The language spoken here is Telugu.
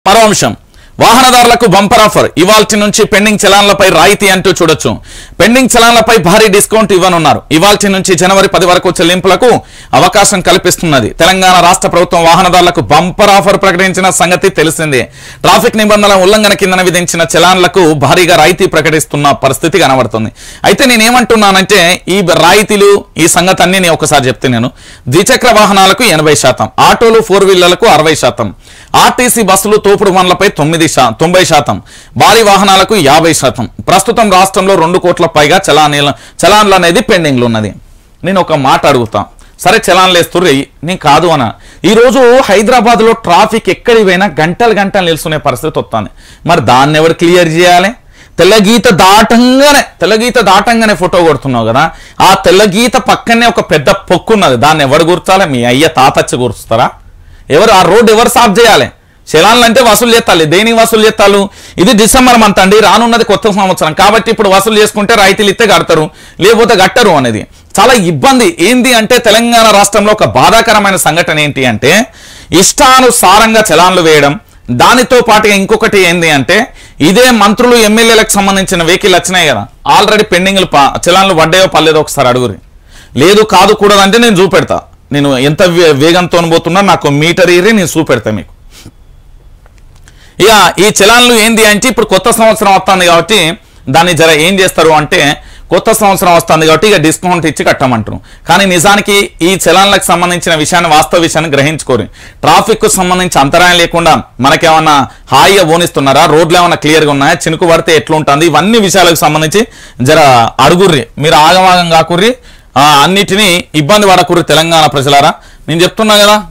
మరో అంశం వాహనదారులకు బంపర్ ఆఫర్ ఇవాల్టి నుంచి పెండింగ్ చలాన్లపై రాయితీ అంటూ చూడొచ్చు. పెండింగ్ చలాన్లపై భారీ డిస్కౌంట్ ఇవ్వనున్నారు. ఇవాల్టి నుంచి జనవరి 10 వరకు చెల్లింపులకు అవకాశం కల్పిస్తున్నది. తెలంగాణ రాష్ట్ర ప్రభుత్వం వాహనదారులకు బంపర్ ఆఫర్ ప్రకటించిన సంగతి తెలిసిందే. ట్రాఫిక్ నిబంధనల ఉల్లంఘన కింద విధించిన చలాన్లకు భారీగా రాయితీ ప్రకటిస్తున్న పరిస్థితి కనబడుతుంది. అయితే నేనేమంటున్నానంటే ఈ రాయితీలు ఈ సంగతి అన్ని నేను ఒకసారి చెప్తే నేను ద్విచక్ర వాహనాలకు 80%, ఆటోలు 4 వీలర్లకు 60%, ఆర్టీసీ బస్సులు తోపుడు బండ్లపై 90%, భారీ వాహనాలకు 50%. ప్రస్తుతం రాష్ట్రంలో 2 కోట్ల పైగా చలాన్లు అనేది పెండింగ్లు ఉన్నది. నేను ఒక మాట అడుగుతా, సరే చలాన్లు వేస్తుర్రు, నేను కాదు అన. ఈరోజు హైదరాబాద్లో ట్రాఫిక్ ఎక్కడికి పోయినా గంటలు నిల్చునే పరిస్థితి వస్తుంది. మరి దాన్ని ఎవరు క్లియర్ చేయాలి? తెల్లగీత దాటంగానే ఫోటో కొడుతున్నావు కదా, ఆ తెల్లగీత పక్కనే ఒక పెద్ద పొక్కు ఉన్నది, దాన్ని ఎవరు గుర్చాలి? మీ అయ్య తాతచ్చి గుర్చుతారా? ఎవరు ఆ రోడ్డు ఎవరు సాఫ్ చేయాలి? చలాన్లు అంటే వసూలు చేస్తాలి. దేనికి వసూలు చేస్తాలు? ఇది డిసెంబర్ మంత్ అండి, రానున్నది కొత్త సంవత్సరం కాబట్టి ఇప్పుడు వసూలు చేసుకుంటే రాయితీలు ఇస్తే కడతారు, లేకపోతే కట్టరు అనేది చాలా ఇబ్బంది. ఏంది అంటే తెలంగాణ రాష్ట్రంలో ఒక బాధాకరమైన సంఘటన ఏంటి అంటే ఇష్టానుసారంగా చలాన్లు వేయడం. దానితో పాటుగా ఇంకొకటి ఏంది అంటే ఇదే మంత్రులు ఎమ్మెల్యేలకు సంబంధించిన వెహికల్ వచ్చినాయి కదా, ఆల్రెడీ పెండింగ్లు చలాన్లు పడ్డాయో పర్లేదో ఒకసారి అడుగురి. లేదు కాదు కూడదంటే నేను చూపెడతా, నేను ఎంత వేగంతో పోతున్నా నాకు మీటర్ ఇరి నేను చూపెడతా మీకు. ఇక ఈ చలాన్లు ఏంది అంటే ఇప్పుడు కొత్త సంవత్సరం వస్తుంది కాబట్టి దాన్ని ఏం చేస్తారు అంటే కొత్త సంవత్సరం వస్తుంది కాబట్టి ఇక డిస్కౌంట్ ఇచ్చి కట్టమంటారు. కానీ నిజానికి ఈ చలాన్లకు సంబంధించిన విషయాన్ని వాస్తవ విషయాన్ని గ్రహించుకోరు. ట్రాఫిక్ కు సంబంధించి అంతరాయం లేకుండా మనకేమన్నా హాయిగా ఓనిస్తున్నారా? రోడ్లు ఏమన్నా క్లియర్గా ఉన్నాయా? చినుకు పడితే ఎట్లుంటుంది? ఇవన్నీ విషయాలకు సంబంధించి అడుగుర్రి. మీరు ఆగమాగం కాకుర్రి, అన్నిటినీ ఇబ్బంది పడకుర్రి తెలంగాణ ప్రజలారా. నేను చెప్తున్నా కదా,